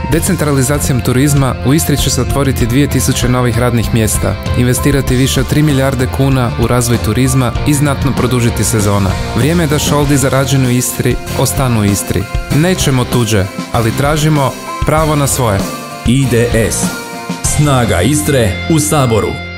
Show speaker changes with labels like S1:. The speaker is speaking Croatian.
S1: Decentralizacijom turizma u Istri će se otvoriti 2000 novih radnih mjesta, investirati više od 3 milijarde kuna u razvoj turizma i znatno produžiti sezona. Vrijeme je da šoldi zarađeni u Istri ostanu u Istri. Nećemo tuđe, ali tražimo pravo na svoje.
S2: IDS. Snaga Istre u Saboru.